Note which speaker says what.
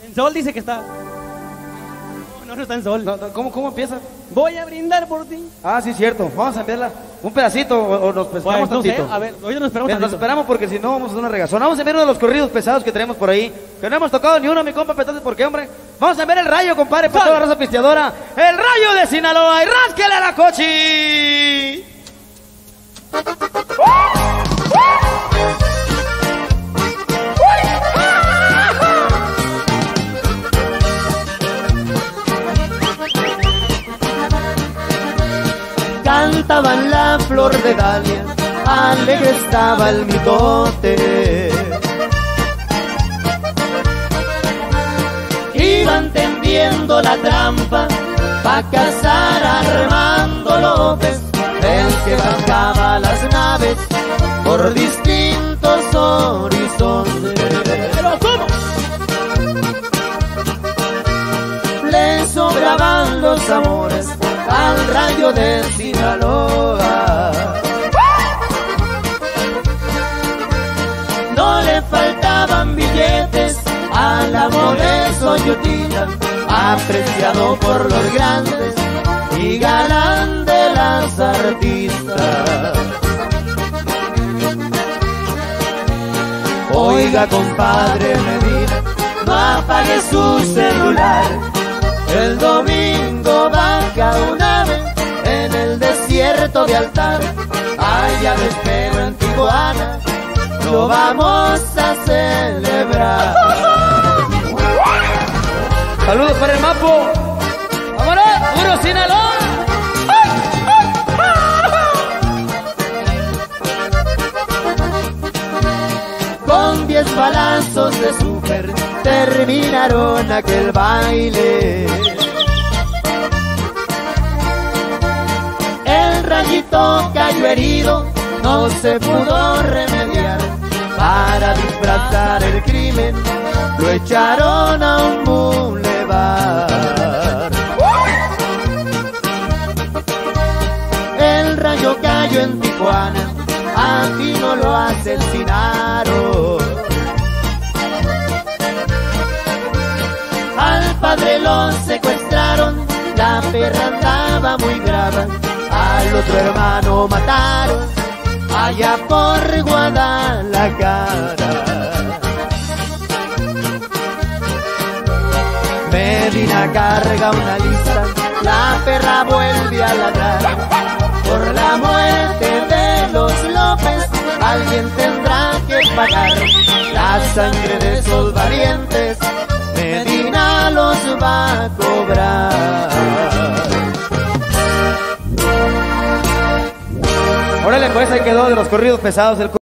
Speaker 1: En Sol dice que está. No está en Sol.
Speaker 2: No, ¿cómo empieza?
Speaker 1: Voy a brindar por ti.
Speaker 2: Ah, sí, cierto. Vamos a enviarla un pedacito o nos esperamos
Speaker 1: No sé,
Speaker 2: tantito.
Speaker 1: a ver, hoy nos esperamos
Speaker 2: Nos
Speaker 1: tantito.
Speaker 2: esperamos porque si no vamos a hacer una regazón. Vamos a enviar uno de los corridos pesados que tenemos por ahí. Que no hemos tocado ni uno, mi compa Petotes, porque hombre. Vamos a enviar el rayo, compadre, para toda la raza pisteadora. El rayo de Sinaloa y rásquele a la cochi.
Speaker 3: Cantaban la flor de Dalia, alegre estaba el mitote. Iban tendiendo la trampa pa' cazar a Armando López, el que bajaba las naves por distintos horizontes.
Speaker 1: ¿Pero cómo?
Speaker 3: Le sobraban los amores al rayo de Sinaloa. No le faltaban billetes al amo de Soyotilla, apreciado por los grandes y galán de las artistas. Oiga, compadre Medina, no apague su celular. El domingo baja un ave en el desierto de Altar. Allá lo espero en Tijuana, lo vamos a celebrar.
Speaker 2: Saludos para el Mapo. ¡Vámonos! ¡Puro Sinaloa!
Speaker 3: Con 10 balazos de súper terminaron aquel baile. El rayito cayó herido, no se pudo remediar. Para disfrazar el crimen, lo echaron a un bulevar. El rayo cayó en Tijuana, a ti no lo asesinaron. Al padre lo secuestraron, la perra andaba muy brava. Al otro hermano mataron, allá por Guadalajara. Medina carga una lista, la perra vuelve a ladrar. Por la muerte de los López, alguien tendrá que pagar. La sangre de esos valientes, Medina los va a cobrar.
Speaker 2: Órale, pues ahí quedó de los corridos pesados el